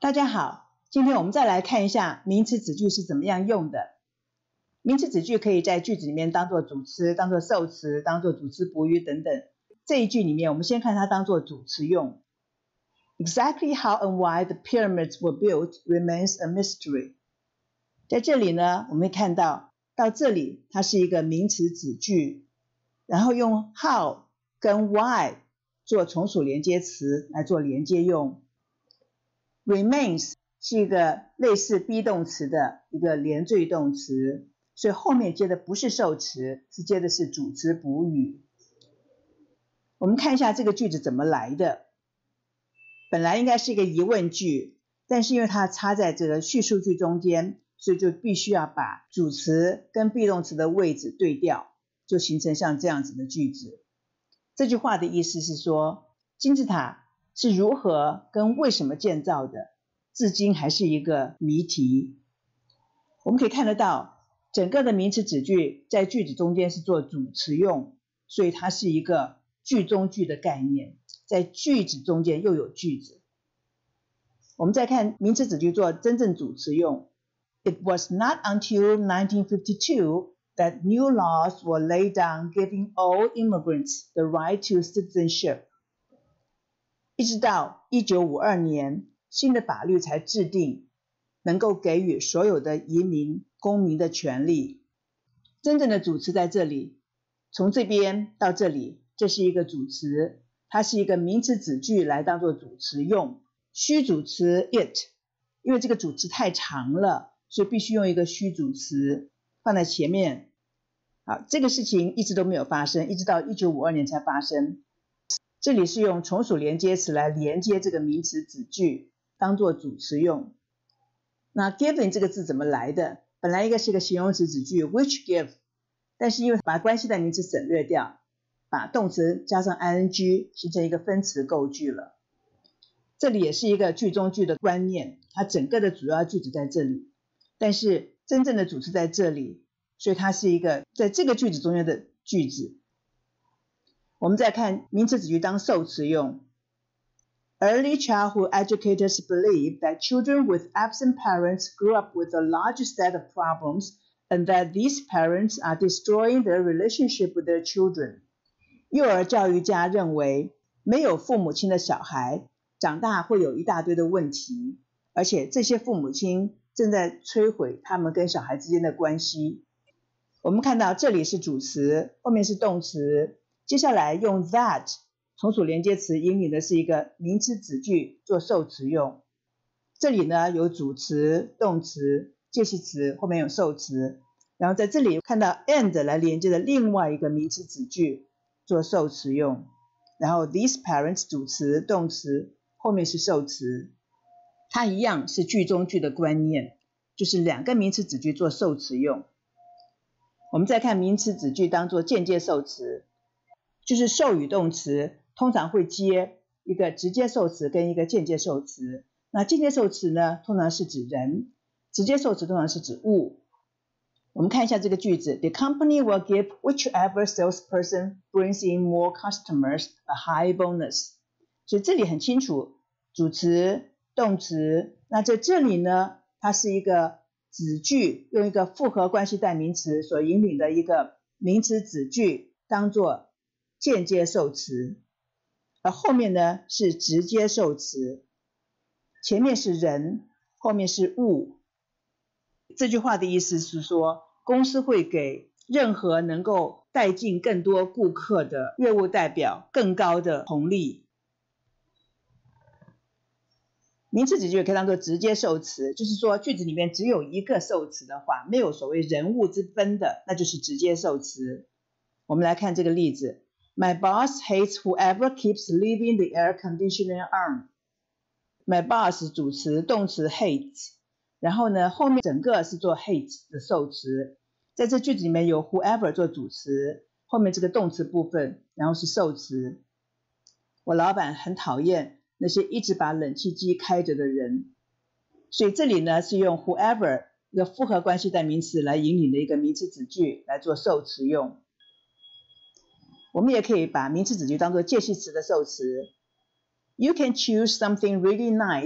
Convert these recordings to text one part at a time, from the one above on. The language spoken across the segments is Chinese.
大家好，今天我们再来看一下名词子句是怎么样用的。名词子句可以在句子里面当做主词、当做受词、当做主词补语等等。这一句里面，我们先看它当做主词用。Exactly how and why the pyramids were built remains a mystery. 在这里呢，我们会看到这里它是一个名词子句，然后用 how 跟 why 做从属连接词来做连接用。Remains 是一个类似 be 动词的一个连缀动词，所以后面接的不是受词，是接的是主词补语。我们看一下这个句子怎么来的。本来应该是一个疑问句，但是因为它插在这个叙述句中间，所以就必须要把主词跟 be 动词的位置对调，就形成像这样子的句子。这句话的意思是说，金字塔是如何跟为什么建造的，至今还是一个谜题。我们可以看得到，整个的名词子句在句子中间是做主词用，所以它是一个句中句的概念，在句子中间又有句子。我们再看名词子句做真正主词用。It was not until 1952 that new laws were laid down giving all immigrants the right to citizenship. 一直到1952年，新的法律才制定，能够给予所有的移民公民的权利。真正的主词在这里，从这边到这里，这是一个主词，它是一个名词子句来当做主词用。虚主词 it， 因为这个主词太长了，所以必须用一个虚主词放在前面。好，这个事情一直都没有发生，一直到1952年才发生。这里是用从属连接词来连接这个名词子句，当做主词用。那 given 这个字怎么来的？本来应该是一个形容词子句 which give， 但是因为把关系代名词省略掉，把动词加上 ing 形成一个分词构句了。这里也是一个句中句的观念，它整个的主要句子在这里，但是真正的主词在这里，所以它是一个在这个句子中间的句子。我们再看名词子句当受词用。Early childhood educators believe that children with absent parents grew up with a large set of problems and that these parents are destroying their relationship with their children. 幼儿教育家认为，没有父母亲的小孩长大会有一大堆的问题，而且这些父母亲正在摧毁他们跟小孩之间的关系。我们看到这里是主词，后面是动词，接下来用 that 从属连接词引领的是一个名词子句做受词用。这里呢有主词、动词、介系词，后面有受词，然后在这里看到 and 来连接的另外一个名词子句做受词用，然后 these parents 主词、动词，后面是受词。它一样是句中句的观念，就是两个名词子句做受词用。我们再看名词子句当做间接受词，就是受语动词通常会接一个直接受词跟一个间接受词。那间接受词呢，通常是指人，直接受词通常是指物。我们看一下这个句子 The company will give whichever salesperson brings in more customers a high bonus. 所以这里很清楚，主词、动词。那在这里呢，它是一个子句，用一个复合关系代名词所引领的一个名词子句当做间接受词，而后面呢是直接受词，前面是人，后面是物。这句话的意思是说，公司会给任何能够带进更多顾客的业务代表更高的红利。名词子句也可以当作直接受词，就是说句子里面只有一个受词的话，没有所谓人物之分的，那就是直接受词。我们来看这个例子 My boss hates whoever keeps leaving the air conditioner on. My boss 主词，动词 hate， 然后呢后面整个是做 hate 的受词，在这句子里面有 whoever 做主词，后面这个动词部分，然后是受词。我老板很讨厌那些一直把冷气机开着的人，所以这里呢是用 whoever 一个复合关系代名词来引领的一个名词子句来做受词用。我们也可以把名词子句当作介系词的受词。You can choose something really nice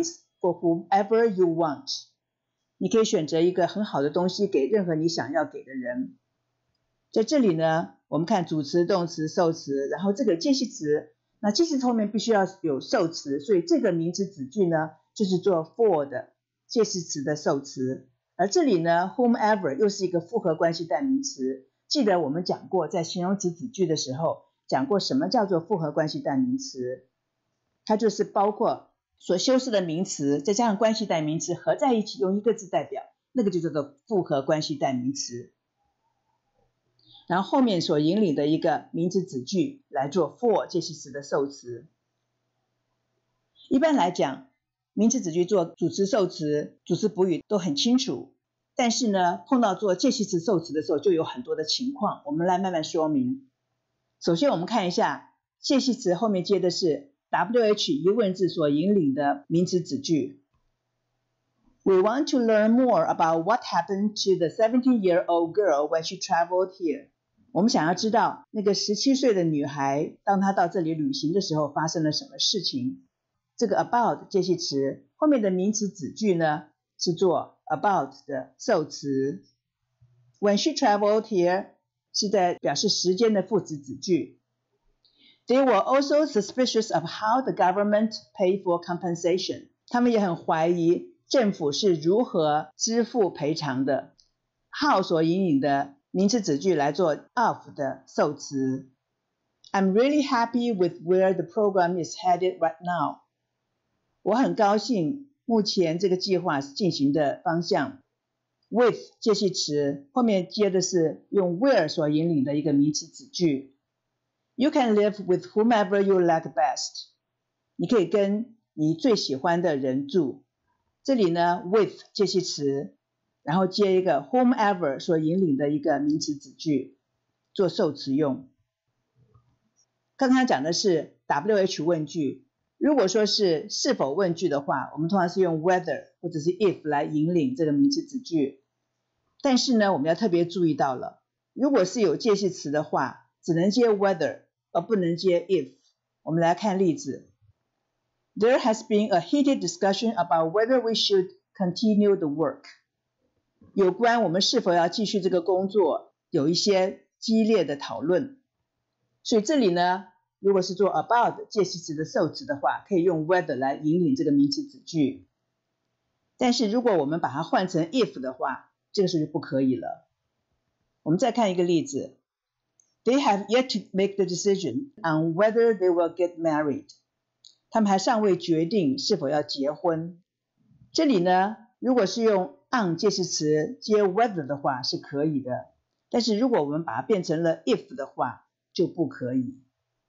for whomever you want。你可以选择一个很好的东西给任何你想要给的人。在这里呢，我们看主词、动词、受词，然后这个介系词，那介系词后面必须要有受词，所以这个名词子句呢就是做 for 的介系词的受词。而这里呢 whomever 又是一个复合关系代名词。记得我们讲过，在形容词子句的时候讲过什么叫做复合关系代名词，它就是包括所修饰的名词再加上关系代名词合在一起用一个字代表，那个就叫做复合关系代名词。然后后面所引领的一个名词子句来做 for 介系词的受词。一般来讲，名词子句做主词、受词、主词补语都很清楚，但是呢，碰到做介系词受词的时候就有很多的情况，我们来慢慢说明。首先我们看一下介系词后面接的是 WH 疑问字所引领的名词子句。We want to learn more about what happened to the 17-year-old girl when she traveled here. 我们想要知道那个17岁的女孩当她到这里旅行的时候发生了什么事情。这个 about 介系词后面的名词子句呢是做 about 的受词。When she traveled here 是在表示时间的副词子句。They were also suspicious of how the government paid for compensation. 他们也很怀疑政府是如何支付赔偿的。how 所引领的名词子句来做 of 的受词。I'm really happy with where the program is headed right now. 我很高兴目前这个计划进行的方向。with 介系词后面接的是用 where 所引领的一个名词子句。You can live with whomever you like best. 你可以跟你最喜欢的人住。这里呢 with 介系词然后接一个 whomever 所引领的一个名词子句做受词用。刚刚讲的是 WH 问句，如果说是是否问句的话，我们通常是用 whether 或者是 if 来引领这个名词子句。但是呢，我们要特别注意到了，如果是有介系词的话，只能接 whether 而不能接 if。我们来看例子。There has been a heated discussion about whether we should continue the work. 有关我们是否要继续这个工作，有一些激烈的讨论。所以这里呢，如果是做 about 介系词的受词的话，可以用 whether 来引领这个名词子句。但是如果我们把它换成 if 的话，这个时候就不可以了。我们再看一个例子。They have yet to make the decision on whether they will get married. 他们还尚未决定是否要结婚。这里呢，如果是用 on 介系词接 whether 的话是可以的，但是如果我们把它变成了 if 的话就不可以。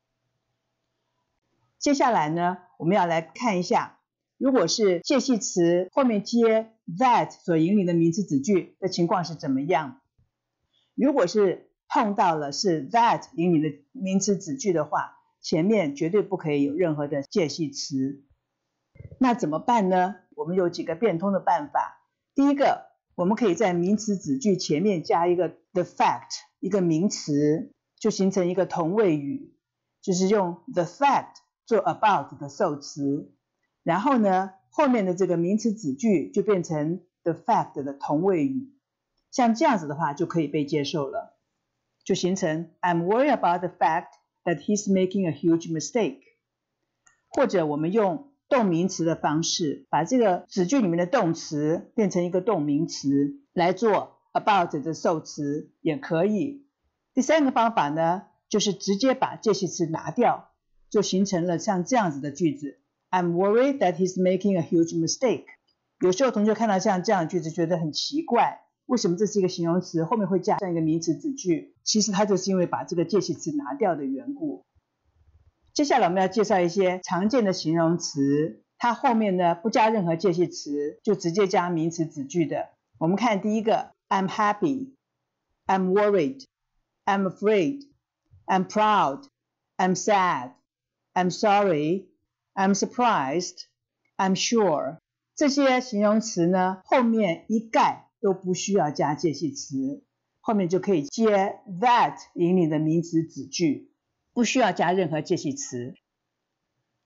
接下来呢，我们要来看一下，如果是介系词后面接 that 所引领的名词子句的情况是怎么样。如果是碰到了是 that 引领的名词子句的话，前面绝对不可以有任何的介系词。那怎么办呢？我们有几个变通的办法。第一个，我们可以在名词子句前面加一个 the fact 一个名词，就形成一个同位语，就是用 the fact 做 about 的受词，然后呢后面的这个名词子句就变成 the fact 的同位语。像这样子的话就可以被接受了，就形成 I'm worried about the fact that he's making a huge mistake。 或者我们用动名词的方式把这个子句里面的动词变成一个动名词来做 about 的受词也可以。第三个方法呢，就是直接把介系词拿掉，就形成了像这样子的句子 I'm worried that he's making a huge mistake。 有时候同学看到像这样的句子觉得很奇怪，为什么这是一个形容词后面会加上一个名词子句？其实它就是因为把这个介系词拿掉的缘故。接下来我们要介绍一些常见的形容词，它后面呢不加任何介系词，就直接加名词子句的。我们看第一个 I'm happy, I'm worried, I'm afraid, I'm proud, I'm sad, I'm sorry, I'm surprised, I'm sure。 这些形容词呢后面一概都不需要加介系词，后面就可以接 that 引领的名词子句，不需要加任何介系词。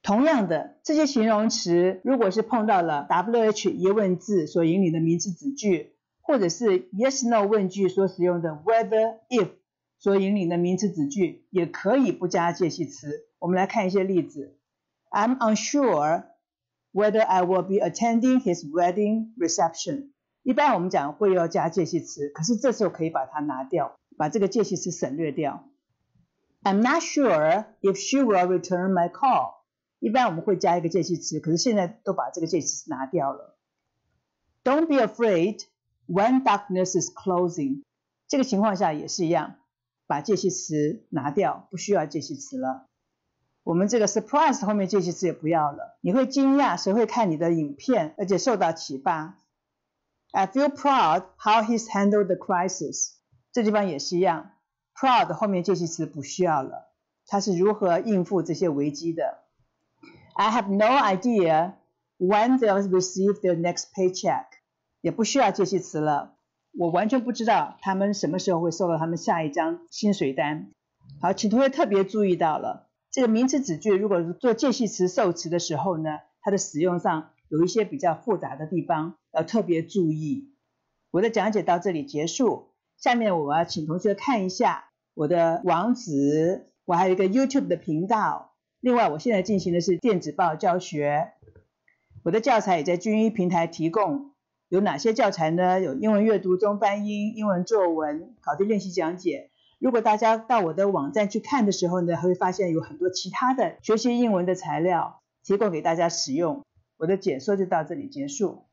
同样的，这些形容词如果是碰到了 WH 疑问字所引领的名词子句，或者是 yes no 问句所使用的 whether if 所引领的名词子句，也可以不加介系词。我们来看一些例子。I'm unsure whether I will be attending his wedding reception。一般我们讲会要加介系词，可是这时候可以把它拿掉，把这个介系词省略掉。I'm not sure if she will return my call。一般我们会加一个介系词，可是现在都把这个介系词拿掉了。Don't be afraid when darkness is closing。这个情况下也是一样，把介系词拿掉，不需要介系词了。我们这个 surprise 后面介系词也不要了。你会惊讶谁会看你的影片，而且受到启发。I feel proud how he's handled the crisis。这地方也是一样 ，proud 后面介系词不需要了，它是如何应付这些危机的。I have no idea when they'll receive their next paycheck。也不需要介系词了，我完全不知道他们什么时候会收到他们下一张薪水单。好，请同学特别注意到了，这个名词子句如果是做介系词受词的时候呢，它的使用上有一些比较复杂的地方，要特别注意。我的讲解到这里结束，下面我要请同学看一下我的网址，我还有一个 YouTube 的频道，另外我现在进行的是电子报教学，我的教材也在均一平台提供。有哪些教材呢？有英文阅读、中翻英、英文作文、考题练习讲解。如果大家到我的网站去看的时候呢，还会发现有很多其他的学习英文的材料提供给大家使用。我的解说就到这里结束。